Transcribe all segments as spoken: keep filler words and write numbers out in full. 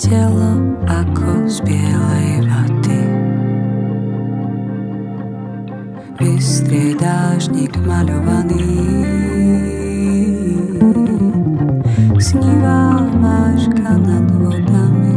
telo ako z bielej vaty. Vystriedážnik maľovaný, snívá váška nad vodami.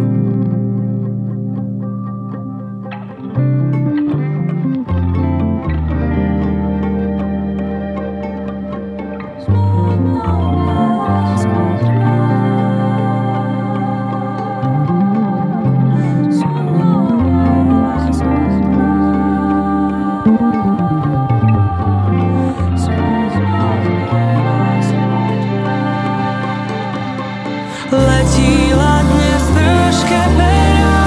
Letila dnes držke pera,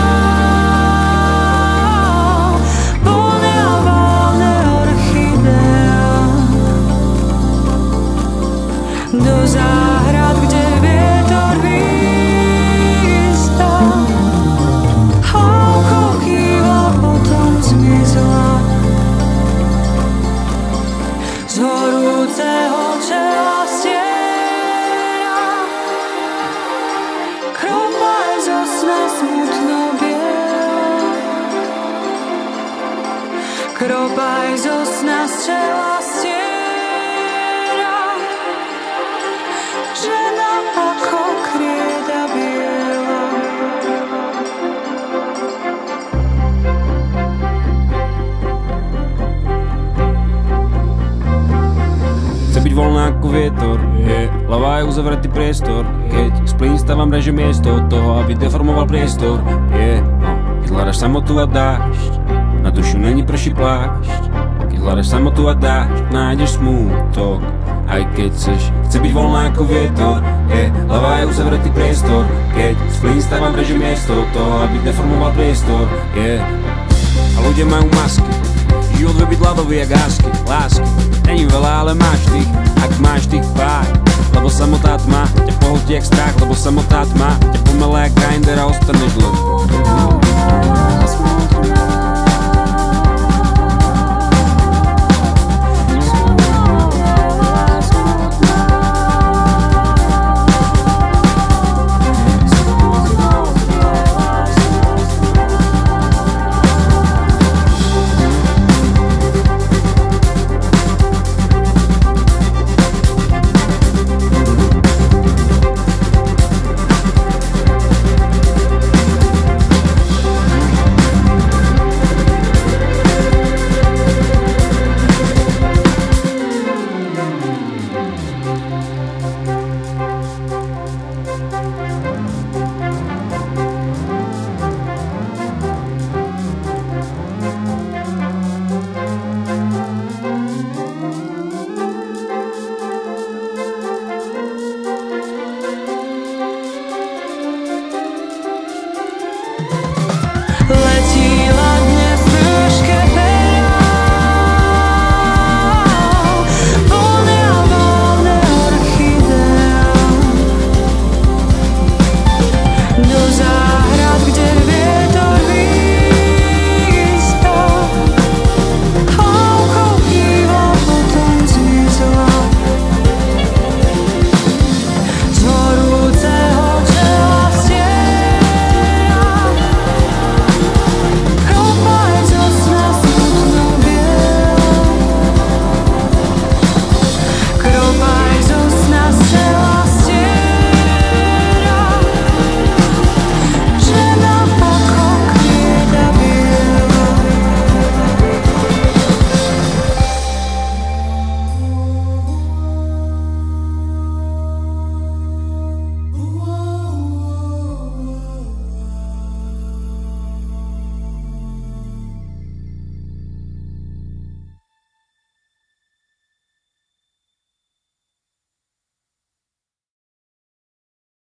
voľne a voľne orchidea, do záhrad, kde vietor výsta, hlavkou kýva, potom zmizla z horúceho čela stiera. Kropaj zo sna smutno biel, kropaj zo sna z čela stiera, žena ako krieda biela. Chce byť voľná ako vietor, je hlava je uzavretý priestor. Keď splín stávam reže miesto od toho, aby deformoval priestor. Je, no, keď hľadaš samotu a dážď, na dušu není prší plášť. Keď hľadaš samotu a dážď, nájdeš smútok. Aj keď chceš, chce byť voľná ako vietor, je hlava je uzavretý priestor. Keď splín stávam reže miesto od toho, aby deformoval priestor. Je, a ľudia majú masky, život vie byť ľadový jak hásky, lásky. Není veľa, ale máš tých, ak máš tých pár. Lebo samotá tma ťa pohltí jak strach, lebo samotá tma ťa pomela jak grinder a ostaneš len